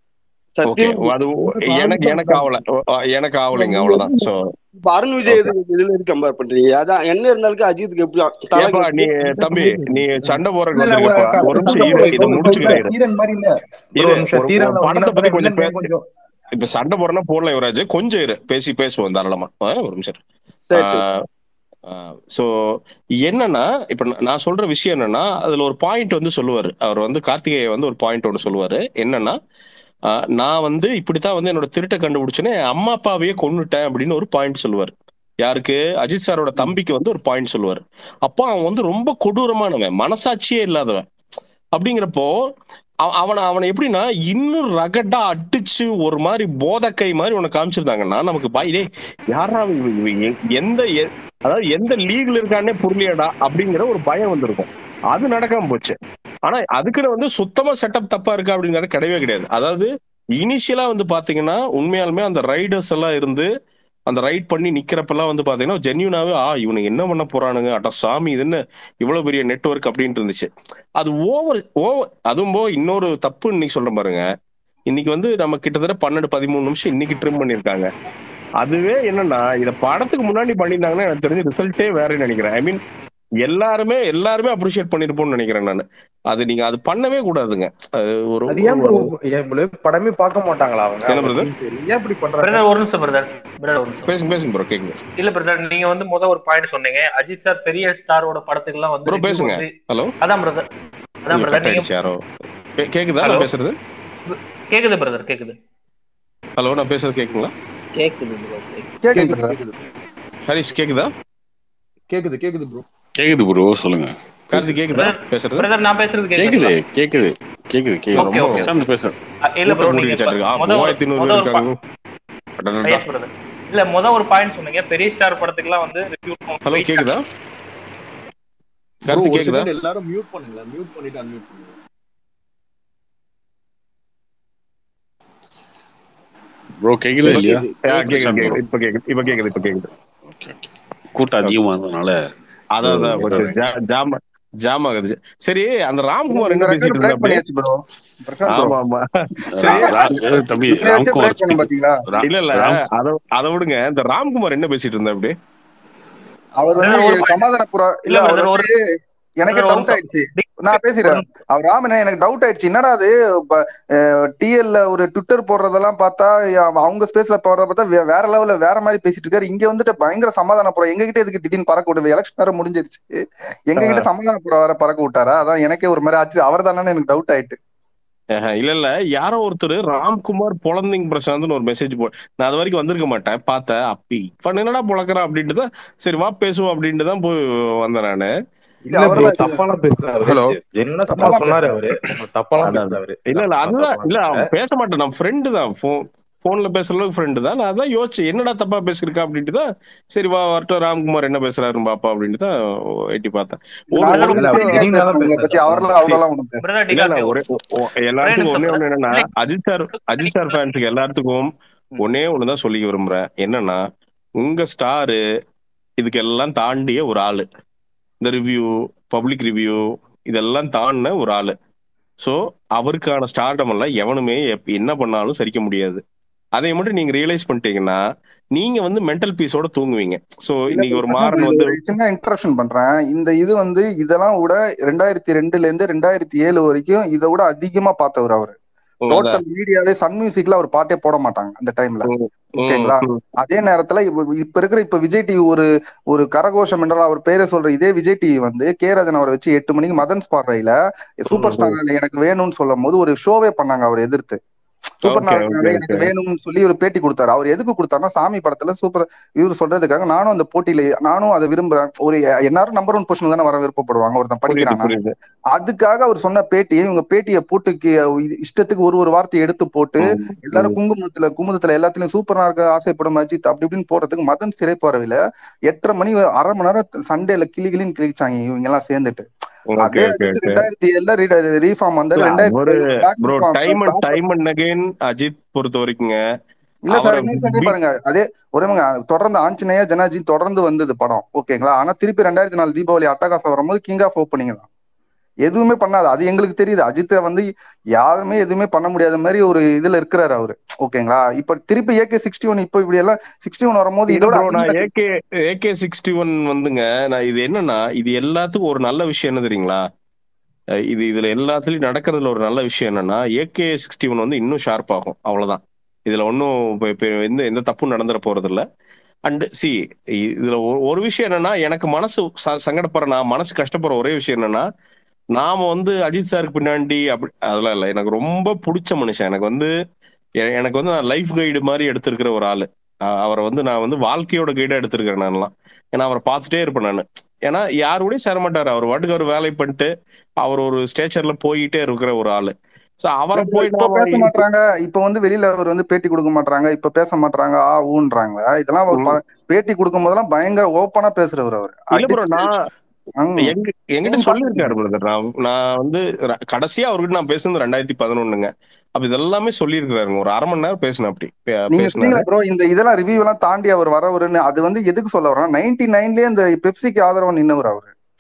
ஓகே, சத்தியமா. அது எனக்கு எனக்கு ஆரம்பிச்சா எனக்கு ஆவல, உண்டாக்குச்சு. எனக்கு bro, ஆவலைங்க, நீங்க அவ்வளவுதான். எப்படி ஸோ இப்ப அருண் விஜய் ஓகே. எதுக்கு இதுல இருந்து கம்பேர் பண்றீங்க? அதான் என்ன இருந்தாலும் அஜித்துக்கு எப்படி தலைக்கு ஏப்பா நீ வந்து தம்பி, நீ சண்டை இல்ல போறதுக்கு இல்ல வந்திருக்கப்பா, க- ஒரு பிரசாந்த் நிமிஷம் ப்ரோ, இரு, இப்போ இதை ஒரு முடிச்சுக்கிறேன் நிமிஷம் இரு தீரன் மாதிரி இல்ல ப்ரோ. இரு ஒரு நிமிஷம் ஒரு ஒரு தீரன்ல படத்தை பத்தி வந்தீங்கன்னா கொஞ்சம் வில்லன் பே கேம் கொஞ்சம். இப்ப சண்டை போறேன்னா போடல யுவராஜ், கொஞ்சம் இரு, பேசி பேசுவோம் தாராளமா. ஆ, ஒரு நிமிஷம். சரி சரி. ஸோ என்னன்னா இப்ப நான் நான் சொல்ற விஷயம் என்னன்னா, அதுல ஒரு பாயிண்ட் வந்து சொல்லுவாரு அவர் வந்து, கார்த்திகேய வந்து ஒரு பாயிண்ட் ஒன்று சொல்லுவாரு. என்னன்னா ஆஹ் நான் வந்து இப்படித்தான் வந்து என்னோட திருட்டை கண்டுபிடிச்சேன்னு என் அம்மா அப்பாவையே கொன்னுட்டேன் அப்படின்னு ஒரு பாயிண்ட் சொல்லுவார். யாருக்கு? அஜித் சாரோட தம்பிக்கு வந்து ஒரு பாயிண்ட் சொல்லுவார். அப்போ அவன் வந்து ரொம்ப கொடூரமானவன், மனசாட்சியே இல்லாதவன். அப்படிங்கிறப்போ அவ- அவனை அவனை எப்படின்னா இன்னும் ரகடா அடிச்சு ஒரு மாதிரி போதக்கை மாதிரி உனக்கு காமிச்சிருந்தாங்கன்னா நமக்கு பாயிலே யாரா இவன், இவன் எ- எந்த எ- அதாவது எந்த லீக்ல இருக்கானே புரியலையடா அப்படிங்கிற ஒரு பயம் வந்திருக்கும். அது நடக்காம போச்சு. ஆனா அதுக்குன்னு வந்து சுத்தமா செட்டப் தப்பா இருக்கா அப்படிங்கிறது கிடையவே கிடையாது. அதாவது இனிஷியலா வந்து பாத்தீங்கன்னா உண்மையாலுமே அந்த ரைடர்ஸ் எல்லாம் இருந்து அந்த ரைட் பண்ணி நிக்கிறப்பெல்லாம் வந்து பாத்தீங்கன்னா ஜென்யூனாவே ஆ இவனுக்கு என்ன பண்ண போறானுங்க, அட சாமி இது என்ன இவ்வளவு பெரிய நெட்வொர்க் அப்படின்ட்டு இருந்துச்சு. அது ஓவர் ஓவர் அதுவும் போ இன்னொரு தப்பு இன்னைக்கு சொல்றேன் பாருங்க. இன்னைக்கு வந்து நம்ம கிட்டத்தட்ட பன்னெண்டு பதிமூணு நிமிஷம் இன்னைக்கு ட்ரிம் பண்ணிருக்காங்க. அதுவே என்னன்னா இத படத்துக்கு முன்னாடி பண்ணியிருந்தாங்கன்னா எனக்கு தெரிஞ்சு ரிசல்ட்டே வேறன்னு நினைக்கிறேன். ஐ மீன் எல்லாருமே எல்லாருமே அப்ரிஷியேட் பண்ணிருப்போம்னு நினைக்கிறேன் நான். அது நீங்க அது பண்ணவே கூடாதுங்க. அது ஒரு அது ஏன் ப்ரோ ஏன் bro படமே பார்க்க மாட்டாங்களா அவங்க என்ன அவங்க பிரதர்? team சரி ஏன் இப்படி பண்றாங்க? பிரதர் ஒரு நிமிஷம் பிரதர் பிரதர் ஒரு நிமிஷம் பேசுங்க பேசுங்க ப்ரோ, கேக்குது. இல்ல பிரதர், நீங்க வந்து முத ஒரு பாயிண்ட் சொன்னீங்க அஜித் சார் பெரிய ஸ்டாரோட படத்துக்கு எல்லாம் வந்து ப்ரோ ரிவ்யூ பேசுங்க. வந்து ஹலோ, அதான் பிரதர் அதான் இங்க பிரதர் கட் நீங்க ஆயிடுச்சு யாரோ. கே- கேக்குதா ஹலோ நான் பேசுறது? கேக்குது பிரதர் கேக்குது ஹலோ, நான் பேசுறது கேக்குங்களா? கேக்குது ப்ரோ கேக்குது கேக்குது கேக்குது brother. கேக்குது ஹரிஷ் கேக்குதா? கேக்குது கேக்குது ப்ரோ. கேக்குது ப்ரோ, சொல்லுங்க. கார்த்தி கேக்குதா பிரதர் பேசுறது? பிரதர் நான் பேசுறது கேக்குது கேக்குதுங்களா? கேக்குது கேக்குது கேக்குது. ஓகே ரொம்ப ஓகே பிரசாந்த் பேச இல்ல ப்ரோ கூட்டம் நீங்க கூட்டிட்டு இருக்கு. ஆ, முத ஒரு மூவாயிரத்தி ஐநூறு முத பேர் ஒரு இருக்காங்க. அடடடா. எஸ் பிரதர் இல்ல முத ஒரு பாயிண்ட் சொன்னீங்க பெரிய ஸ்டார் படத்துக்கு எல்லாம் வந்து ரிவ்யூ ஹலோ கேக்குதா? ப்ரோ கார்த்தி ஒரு கேக்குதா? செகண்ட் எல்லாரும் மியூட் பண்ணுங்களேன், மியூட் பண்ணிட்டு அன்மியூட் பண்ணுங்க. ப்ரோ கேக்குதா இல்லையா? கேக்குது ஆ, கேக்குது கேக்குது பிரசாந்த் ப்ரோ. கேக்குது. இப்ப கேக்குது இப்ப கேக்குது இப்ப கேக்குது. Okay okay. கூட்டம் அதிகமா இருந்ததுனால அதான் இது அதான் கொஞ்சம் ஜா- ஜாம் ஜாம் ஆகுது. சரி, அந்த bro, ராம்குமார் உங்க என்ன ரெக்கார்ட் பேசிட்டு இருந்தா பிரேக் அப்படி? பண்ணியாச்சு ப்ரோ. பிரசாந்த் ப்ரோ ஆமா ஆமா. சரி, ரா- ரா- ஏய் தம்பி இப்படி வச்சே ராம்குமார் பிரேக் பண்ண ஸ்பீக்கர் பாத்தீங்களா? இல்ல இல்ல, ராம் அத அத விடுங்க. இந்த ராம்குமார் என்ன பேசிட்டு இருந்தா அப்படி? அவர் வந்து பிரதர் ஒரு பாயிண்ட் சமாதானப்புற இல்ல இல்ல அவர் பிரதர் ஒரு வந்து எனக்கு பிரதர் ஒரு டவுட் நிமிஷம் ஆயிடுச்சு. நான் ஒரு பேசுறேன். நிமிஷம் அவர் ராமன் எனக்கு டவுட் ஆயிடுச்சு. என்னடா அது டிஎல்ல ஒரு ட்விட்டர் போடுறதெல்லாம் பார்த்தா அவ- அவங்க ஸ்பேஸ்ல போடுறத பார்த்தா வே- வேற லெவல்ல வேற மாதிரி பேசிட்டு இருக்காரு. இங்க வந்துட்டு பயங்கர சமாதானப்புறம் எங்க கிட்ட எதுக்கு திடீர்னு பறக்க விடுது? எலெக்ஷன் வேற முடிஞ்சிருச்சு. எங்க கிட்ட சமாதானப்புறம் வேற பறக்க விட்டாரா? அதான் எனக்கே ஒரு மாதிரி ஆச்சு. அவர் தானே எனக்கு டவுட் ஆயிட்டு. ஆஹ், இல்ல இல்ல, யாரோ ஒருத்தர் ராம்குமார் பொழந்திங் பிரசாந்த்னு ஒரு மெசேஜ் போ நான் அது வரைக்கும் வந்திருக்க மாட்டேன். பார்த்தேன், அப்பி இவன் என்னடா பொழக்கிறான் அப்படின்ட்டு தான் சரி வா பேசுவோம் அப்படின்ட்டு தான் போய் வந்தேன் நானு. இல்ல ப்ரோ அவரெல்லாம் இது தப்பாலாம் பேசுறாரு அவரு. ஹலோ என்ன சும்மா தப்பாலாம் சொன்னாரு பேசுறாரு. அவரு. தப்பாலாம் அதான் அதான். பேசுறாரு. இல்ல இல்ல, நான் அதுதான் தப்பாலாம் இல்ல, பேசல. அவன் பேச மாட்டேன். நான் ஃப்ரெண்டு தான். ஃபோன் போன்ல பேசுற அளவுக்கு ஃப்ரெண்டு தான். நான் அதான் யோசிச்சேன், என்னடா தப்பா பேசியிருக்கா அப்படின்ட்டு தான் சரி வா வரட்டும் ராம்குமார் என்ன பேசுறாருன்னு பாப்பா அப்படின்ட்டு தான் எட்டி பார்த்தேன். இல்ல ஒரு நான் ஒரு ஏதோ இல்ல உங்க அவர் விஷயம். சீனியர் ஜெனியூனா தான் பேசுறேன் உங்களை பேசுறாரு. பத்தி. தப்பாலாம் அவரெல்லாம் சி- அவரெல்லாம் ஒண்ணும் பேச. பிரதர் இல்ல இல்ல, டிகார்டியோ ஒரே ஒ- ஒ- ஒரே எல்லாத்துக்கும் நிமிஷம் ஒன்னே பிரதர் ஒண்ணு என்னன்னா, இல்ல அஜித் சார் அஜித் சார் ஃபேன்ஸுக்கு எல்லாத்துக்கும் ம். ஒன்னே ஒண்ணுதான் சொல்லி விரும்புறேன். என்னன்னா, உங்க ஸ்டாரு இதுக்கெல்லாம் தாண்டிய ஒரு ஆளு. இந்த ரிவ்யூ, பப்ளிக் ரிவ்யூ, இதெல்லாம் தாண்டின ஒரு ஆளு. ஸோ அவருக்கான ஸ்டார்டம் எல்லாம் எவனுமே எப்ப- என்ன பண்ணாலும் சரிக்க முடியாது. அதை மட்டும் நீங்க ரியலைஸ் பண்ணிட்டீங்கன்னா நீங்க வந்து மென்டல் பீஸோட தூங்குவீங்க. ஸோ இல்ல இன்னைக்கு bro, ஒரு பிரசாந்த் மாறன் இதுல வந்து ஒரு சின்ன இன்ட்ரப்ஷன் பண்றேன். இந்த இது வந்து இதெல்லாம் விட ரெண்டாயிரத்தி ரெண்டுல இருந்து ரெண்டாயிரத்தி ஏழு வரைக்கும் இதை விட அதிகமா பார்த்தவர் அவரு. ம், அதான். டோட்டல் மீடியாவே சன் மியூசிக்ல அவர் பாட்டே போட மாட்டாங்க அந்த டைம்ல. ம், ம், ஓகேங்களா? ம், அதே நேரத்துல இப்ப இப்ப இருக்கிற இப்ப விஜய் டிவி ஒரு ஒரு கரகோஷம் என்றால் அவர் பேரை சொல்ற இதே விஜய் டிவி வந்து கே ராஜன் அவரை வச்சு எட்டு மணிக்கு மதன் ஸ்பார்வைல சூப்பர் ம், ம். ஸ்டார் எனக்கு வேணும்னு சொல்லும் போது ஒரு ஷோவே பண்ணாங்க அவர் எதிர்த்து. சூப்பர் ஓகே ஓகே நாராயணாவே எனக்கு ஓகே. வேணும்னு சொல்லி ஒரு பேட்டி கொடுத்தாரு. அவர் எதுக்கு கொடுத்தாருன்னா சாமி படத்துல சூப்பர் இவர் சொல்றதுக்காக நானும் அந்த போட்டியில நானும் அதை விரும்புறேன். ஒரு எல்லாரும் நம்பர் ஒன் பொசிஷன் தானே வர விருப்பப்படுவாங்க ஒருத்தன் புரியுது படிக்கிறானா. புரியுது. அதுக்காக அவர் சொன்ன பேட்டியை இவங்க பேட்டியை போட்டு கி- இஷ்டத்துக்கு ஒரு ஒரு வார்த்தையை எடுத்து போட்டு ம், எல்லாரும் ம். குங்குமத்துல குமுதத்துல எல்லாத்துலயும் சூப்பரா இருக்க ஆசைப்படும் அஜித் அப்படி இப்படின்னு போறதுக்கு மதன் சிறைப்பார்வையில எட்டரை மணி அரை மணி நேரம் சண்டேல கிளி கிளின்னு கிழிச்சாங்க இவங்க எல்லாம் சேர்ந்துட்டு. ஓகே அதே ஓகே அஜித் ஓகே. ரெண்டாயிரத்தி ஏழுல ரீஃபார்ம் வந்தாரு. இல்ல ரெண்டாயிரத்தி அவரு பதினொன்னு back bro to time and form. Time and again Ajith பொறுத்த வரைக்குங்க இல்ல சார் அவரை இன்னும் சொல்றேன் பீட். பாருங்க. அதே ஒரேங்க தொடர்ந்து ஆஞ்சநேயா ஜனாஜி தொடர்ந்து வந்தது படம். ஓகேங்களா? ஆனா திருப்பி ரெண்டாயிரத்தி நாலு தீபாவளி அட்டகாசம் வரும்போது கிங் ஆஃப் ஓப்பனிங் தான். எதுவுமே பண்ணாது. அது எங்களுக்கு தெரியுது. அஜித்தை வந்து யாருமே எதுவுமே பண்ண முடியாத மாதிரி ஒரு இதுல இருக்கிறாரு அவரு. ஓகேங்களா? இப்ப திருப்பி ஏகே சிக்ஸ்டி ஒன் இப்ப இப்படி எல்லாம் சிக்ஸ்டி ஒன் வரும்போது இல்ல இதோட ப்ரோ, நான் அதிகமா ஏகே ஏகே சிக்ஸ்டி ஒன் வந்துங்க. நான் இது என்னன்னா, இது எல்லாத்துக்கும் ஒரு நல்ல விஷயம் என்ன தெரியுங்களா? அஹ் இது இதுல எல்லாத்துலயும் நடக்கிறதுல ஒரு நல்ல விஷயம் என்னன்னா, ஏகே சிக்ஸ்டி ஒன் வந்து இன்னும் ஷார்ப் ஆகும். அவ்வளவுதான். இதுல ஒன்றும் எந்த எந்த தப்பும் நடந்துட போறது இல்ல. அண்ட் சி, இதுல ஒரு ஒரு விஷயம் என்னன்னா, எனக்கு மனசு ச- சங்கடப்படுற, நான் மனசு கஷ்டப்படுற ஒரே விஷயம் என்னன்னா, நாம வந்து அஜித் சாருக்கு பின்னாடி அப்படி அதெல்லாம் இல்லை. எனக்கு ரொம்ப பிடிச்ச மனுஷன். எனக்கு வந்து எ- எனக்கு வந்து நான் லைஃப் கைடு மாதிரி எடுத்திருக்கிற ஒரு ஆளு. அஹ் அவரை வந்து நான் வந்து வாழ்க்கையோட கைடா எடுத்திருக்கிறேன் நான்லாம். ஏன்னா அவரை பார்த்துட்டே இருப்பேன் நான். ஏன்னா யாரு கூடயும் சேர மாட்டாரு. அவர் வாட்டுக்கு அவர் வேலை பண்ணிட்டு அவர் ஒரு ஸ்டேச்சர்ல போயிட்டே இருக்கிற ஒரு ஆளு. ஸோ அவரை bro, போய் இப்ப நாம பேச இப்ப- மாட்டாங்க. இப்ப வந்து வெளியில அவர் வந்து பேட்டி கொடுக்க மாட்டாங்க. இப்ப பேச மாட்டாங்க ஆ ஊன்றாங்க. இதெல்லாம் அவர் ம், ப- பேட்டி கொடுக்கும் போதெல்லாம் பயங்கர ஓப்பனா பேசுறவர் அவர். இல்ல ப்ரோ, அடிச்சு நான் ஹம், எங்க என்கிட்ட நீங்க சொல்லியிருக்காரு பாத்துருக்கீங்க. பிரதர். நான் நான் வந்து ர- கடைசியா அவர்கிட்ட நான் பேசுனது ரெண்டாயிரத்தி பதினொன்னுங்க. அப்ப இதெல்லாமே சொல்லியிருக்கிறாருங்க. ஒரு அரை மணி நேரம் பேசினேன் அப்படி பே- நீங்க பேசினாரு. சொன்னீங்களா ப்ரோ இந்த இதெல்லாம் ரிவ்யூ எல்லாம் தாண்டி அவர் வரவருன்னு? அது வந்து எதுக்கு சொல்ல வரோம்? நைன்டி நைன்லயே இந்த பெப்சிக்கு ஆதரவா நின்னவர் அவரு.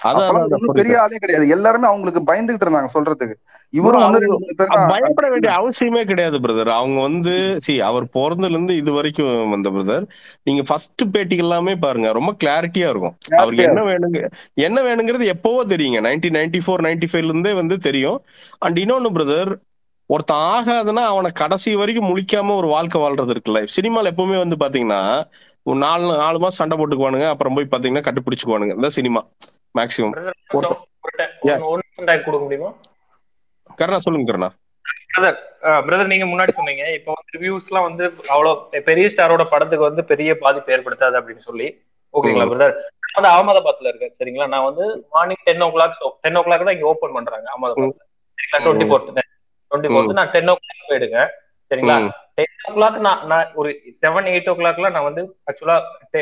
அதான் அப்பெல்லாம் அதான் ஒன்றும் பெரிய புரியுது. ஆளே கிடையாது. எல்லாருமே அவங்களுக்கு பயந்துகிட்டு இருந்தாங்க சொல்றதுக்கு. ப்ரோ இவரும் ஒன்னு அவங்க ரெண்டு மூணு பேர் அ- தான் பயப்பட அப்படி வேண்டிய இருந்தாங்க. அவசியமே கிடையாது பிரதர். அவங்க வந்து சி அவர் பிறந்ததுல இருந்து இது வரைக்கும் வந்த பிரதர், நீங்க ஃபர்ஸ்ட் பேட்டிகள் எல்லாமே பாருங்க, ரொம்ப கிளாரிட்டியா இருக்கும். அவருக்கு Clarity-ஆ என்ன இருக்கும். வேணுங்க என்ன வேணுங்கிறது எப்பவோ தெரியுங்க. நைன்டீன் நைன்டி ஃபோர் நைன்டி ஃபைவ்ல இருந்தே வந்து தெரியும். அண்ட் இன்னொன்னு பிரதர், ஒருத்தன் ஆகாதுன்னா அவனை கடைசி வரைக்கும் முழிக்காம ஒரு வாழ்க்கை வாழ்றது இருக்குல்ல. சினிமால எப்பவுமே வந்து பாத்தீங்கன்னா ஒரு நாலு நாலு மாசம் சண்டை போட்டுக்குவானுங்க, அப்புறம் போய் பாத்தீங்கன்னா கண்டுபிடிச்சுக்குவானுங்க. இந்த சினிமா மேக்சிமம் பிரதர் ஒருத்தன். ஒரு Yeah. ஒன் டைம் கொடுக்க முடியுமா கருணா சொல்லுங்க கருணா. பிரதர்? பிரதர் நீங்க முன்னாடி சொன்னீங்க இப்போ வந்து ரிவ்யூஸ்லாம் வந்து அவ்வளவு பெரிய ஸ்டாரோட படத்துக்கு வந்து பெரிய பாதிப்பு ஏற்படுத்தாது அப்படின்னு சொல்லி, ஓகேங்களா ம் பிரதர்? நான் வந்து அகமதாபாத்ல இருக்கேன் சரிங்களா. நான் வந்து morning ten o'clock ten o'clock தான் இங்க ஓப்பன் பண்றாங்க ம் அகமதாபாத்ல சரிங்களா. Twenty hmm fourth twenty hmm fourth நான் டென் ஓ கிளாக் போயிடுங்க சரிங்களா. ம் டென் ஓ கிளாக் நான் நான் ஒரு செவன் எயிட் ஓ கிளாக்ல நான் வந்து ஆக்சுவலா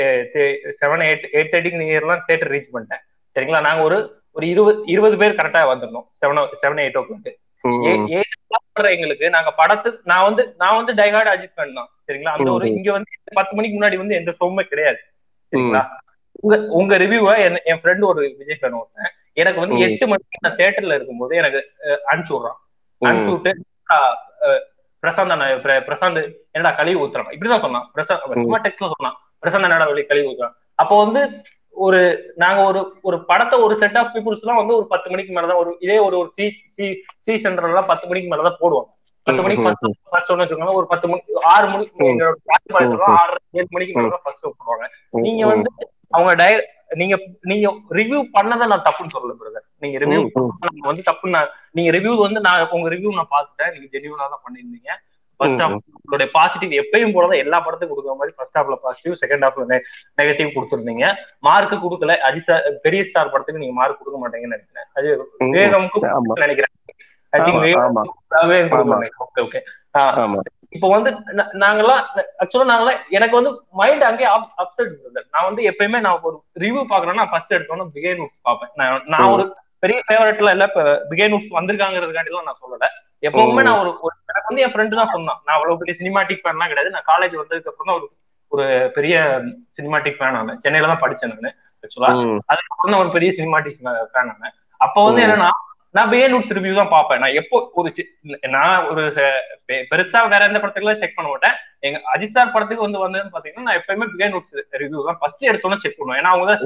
செவன் எயிட் எயிட் தேர்ட்டிக்கு நியர்லாம் தேட்டர் ரீச் பண்ணிட்டேன் சரிங்களா. நாங்க ஒரு ஒரு இருபது இருபது பேர் கரெக்டா வந்துடணும் seven seven eight o'clock. ம் எங்களுக்கு நாங்க படத்துக்கு நான் வந்து நான் வந்து டைஹார்ட் அஜித் ஃபேன் தான் சரிங்களா. அந்த ஒரு ம் இங்க வந்து பத்து மணிக்கு முன்னாடி வந்து எந்த ஷோவுமே கிடையாது சரிங்களா. ம் உங்க உங்க ரிவ்யூவை என் ஃப்ரெண்ட் ஒரு விஜய் ஃபேன் ஒருத்தன் எனக்கு வந்து ம் எட்டு மணிக்கு நான் தேட்டர்ல இருக்கும்போது எனக்கு அஹ், அனுப்பிச்சு விடுறான். அனுப்பிச்சு ம் விட்டு ஆஹ், அஹ், பிரசாந்த் அண்ணா பிர- பிரசாந்த் என்னடா கழுவி ஊத்துறான் இப்படிதான் சொன்னான். பிரசாந்த் அவன் ம் சும்மா டெக்ஸ்ட்ல சொன்னான் பிரசாந்த் என்னடா வெளியே கழுவி ஊத்துறான். அப்போ வந்து ஒரு நாங்க ஒரு ஒரு படத்தை ஒரு செட் ஆஃப் பீப்புள்ஸ் எல்லாம் வந்து ஒரு பத்து மணிக்கு மேலதான் ஒரு இதே ஒரு ஒரு சி சி சி சென்டர் எல்லாம் பத்து மணிக்கு மேலதான் போடுவாங்க. பத்து மணிக்கு ம் ஃபர்ஸ்ட் ஃபர்ஸ்ட் ஒன்று வச்சுக்கோங்க. ஒரு பத்து மணிக்கு ஆறு மணிக்கு ம் எங்களோட பாட்டு பாடத்துல ம் ஆறு ஏழு மணிக்கு ம் மேலதான் ஃபர்ஸ்ட் போடுவாங்க. ம் நீங்க ம் வந்து அவங்க டய நீங்க நீங்க ரிவ்யூ பண்ணதை நான் தப்புன்னு சொல்லல பிரதர். நீங்க ரிவ்யூ ம் ம் வந்து தப்பு நான் நீங்க ரிவ்யூ வந்து நான் உங்க ரிவ்யூ நான் பார்த்துட்டேன். நீங்க ஜெனியூனா தான் பண்ணியிருந்தீங்க. ஃபர்ஸ்ட் ஹாஃப் ம் உங்களுடைய பாசிட்டிவ் எப்பயும் போலதான் எல்லா படத்துக்கும் கொடுக்குற மாதிரி ஃபர்ஸ்ட் ஹாஃப்ல பாசிட்டிவ் செகண்ட் ஹாஃப்ல நெகட்டிவ் கொடுத்துருந்தீங்க. மார்க் கொடுக்கல. அஜித் பெரிய ஸ்டார் படத்துக்கு நீங்க மார்க் கொடுக்க மாட்டீங்கன்னு நினைக்கிறேன். அது ம் ம் வேகமுக்கு ஆமா நினைக்கிறேன். ஐ திங்க் ஆமா ஆமா வேகம் கொடுக்க ஆமா மாட்டேங்க. Okay okay. ஆமா இப்போ வந்து நா- நாங்கெல்லாம் ஆக்சுவலா நாங்கெல்லாம் எனக்கு வந்து மைண்ட் அங்கேயே அப்செட் இருந்தது. நான் வந்து எப்பயுமே நான் ஒரு ரிவ்யூ பாக்குறேன்னா ஃபர்ஸ்ட் எடுத்தோன்னா பிகைன் உட்ஸ் பார்ப்பேன். நான் நான் ம் ஒரு பெரிய ஃபேவரட்ல இல்ல. இப்ப பிகைன் உட்ஸ் வந்திருக்காங்கிறதுக்காண்டிலாம் நான் சொல்லல. எப்பவுமே ம் நான் ஒரு ஒரு- எனக்கு வந்து என் ஃப்ரெண்டு தான் சொன்னான். நான் அவ்வளவு பெரிய சினிமாட்டிக் ஃபேன்லாம் கிடையாது. நான் காலேஜ் வந்ததுக்கு அப்புறம் தான் ஒரு ஒரு பெரிய சினிமாட்டிக் ஃபேன் ஆனேன். சென்னையில தான் படிச்சேன் நான் ஆக்சுவலா. ம் அதுக்கப்புறம் தான் ஒரு பெரிய சினிமாட்டிக் ஃபேன் ஆனேன். அப்போ வந்து ம் என்னன்னா நான் பிகைன் உட்ஸ் ரிவ்யூ தான் பார்ப்பேன். நான் எப்போ ஒரு சி- நான் ஒரு பெ- பெருசா வேற எந்த படத்துக்குலாம் செக் பண்ண மாட்டேன். எங்க அஜித் சார் படத்துக்கு வந்து வந்ததுன்னு பாத்தீங்கன்னா நான் எப்பயுமே பிகைன் நோட்ஸ் ரிவ்யூ தான் ஃபர்ஸ்ட் எடுத்தோன்னு செக் பண்ணுவேன். ஏன்னா அவங்க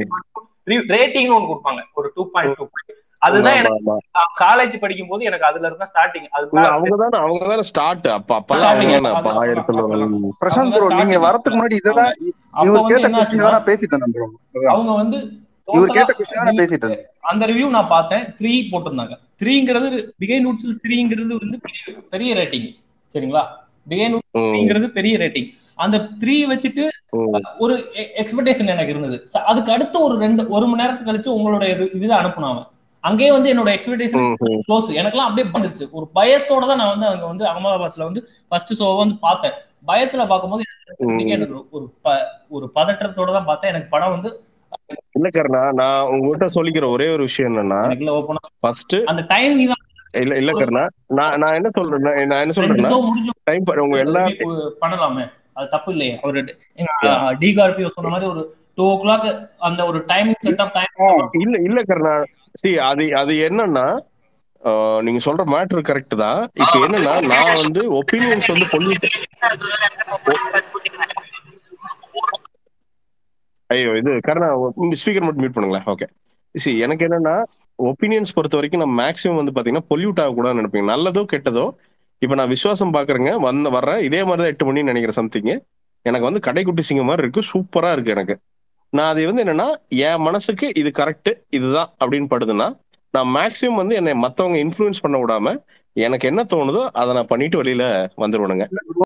ம் ரேட்டிங் ஒன்று கொடுப்பாங்க ஒரு டூ பாயிண்ட் ம் டூ அதுதான் ஆமா எனக்கு ஆமா காலேஜ் படிக்கும் போது எனக்கு அதுல இருந்தா ஸ்டார்டிங் இல்ல அதுதான் அவங்க தானே அவங்க தானே ஸ்டார்ட். அப்ப அப்பெல்லாம் அவங்க ஸ்டார்டிங் தானே அப்ப அது அப்பெல்லாம் ஆயிரத்தி அப்பெல்லாம் தொள்ளாயிரம் பிரசாந்த் அவங்க ப்ரோ, தான் நீங்க ஸ்டார்டிங் வரதுக்கு ஆக்சுவலா. முன்னாடி அவங்க இததான் இ- அப்ப இவர் வந்து கேட்ட என்ன கொஸ்டின் ஆச்சுன்னா தான் நான் பேசிட்டு இருந்தேன் ப்ரோ. அவங்க வந்து இவர் டோட்டலா கேட்ட கொஸ்டின் தான் நான் பேசிட்டு இருந்தேன். அந்த ரிவ்யூ நான் பார்த்தேன். த்ரீ போட்டிருந்தாங்க. த்ரீங்கிறது பிகை நூட்ஸ் த்ரீங்கிறது வந்து பெரிய பெரிய ரேட்டிங் சரிங்களா. பிகை நூட்ஸ் ம் த்ரீங்கிறது பெரிய ரேட்டிங். அந்த த்ரீ வச்சுட்டு ம் ஒரு எக்ஸ்பெக்டேஷன் எனக்கு இருந்தது. ச- அதுக்கு அடுத்து ஒரு ரெண்டு ஒரு மணி நேரத்துக்கு கழிச்சு உங்களுடைய இது அனுப்புனாங்க. அங்கேயே வந்து என்னோட எக்ஸ்பெக்டேஷன் ம் ம் க்ளோஸ். எனக்கெல்லாம் அப்படியே வந்துருச்சு. ஒரு பயத்தோட தான் நான் வந்து அங்க வந்து அகமதாபாத்ல வந்து ஃபர்ஸ்ட் ஷோ வந்து பார்த்தேன். பயத்துல பார்க்கும்போது எனக்கு ம் எனக்கு ஒரு ப- ஒரு பதற்றத்தோட தான் பார்த்தேன். எனக்கு படம் வந்து இல்ல கருணா, நான் உங்ககிட்ட சொல்லிக்கிற ஒரே ஒரு விஷயம் என்னன்னா, எனக்கு இல்ல ஓப்பனா ஃபர்ஸ்ட் அந்த டைம் நீ தான் இல்ல இல்ல ஒரு கருணா, நான் நான் என்ன சொல்றேன்னா நான் என்ன ரெண்டு சொல்றேன்னா ஷோ முடிஞ்ச டைம் உங்க எல்லா ரிவ்யூ பண்ணலாமே. அது தப்பு இல்லையே. ஒரு Yeah. டி கார்பியோ சொன்ன மாதிரி ஒரு டூ ஓ கிளாக் அந்த ஒரு டைமிங் செட் ஆஃப் டைம் ஆ, இல்ல இல்ல கருணா, சி அது அது என்னன்னா ஆஹ், நீங்க சொல்ற மேட்ரு கரெக்ட் தான். இப்ப என்னன்னா நான் வந்து ஒப்பீனியன்ஸ் வந்து பொல்யூட் ஐயோ இது கருணா, நீங்க ஸ்பீக்கர் மட்டும் மியூட் பண்ணுங்களேன். ஓகே. சி எனக்கு என்னன்னா ஒப்பீனியன்ஸ் பொறுத்த வரைக்கும் நான் மேக்ஸிமம் வந்து பாத்தீங்கன்னா பொல்யூட் ஆகக்கூடாதுன்னு நினைப்பேன். நல்லதோ கெட்டதோ இப்ப நான் விசுவாசம் பாக்குறேங்க, வந்து வர்றேன் இதே மாதிரி தான் எட்டு மணின்னு நினைக்கிறேன் சம்திங். எனக்கு வந்து கடைக்குட்டி சிங்கம் மாதிரி இருக்கு, சூப்பரா இருக்கு எனக்கு. நான் அது வந்து என்னன்னா என் மனசுக்கு இது கரெக்ட் இதுதான் அப்படின்னு படுதுன்னா நான் மேக்ஸிமம் வந்து என்னை மத்தவங்க இன்ஃப்ளூயன்ஸ் பண்ண விடாம எனக்கு என்ன தோணுதோ அதை நான் பண்ணிட்டு வெளியில வந்துருவேனுங்க.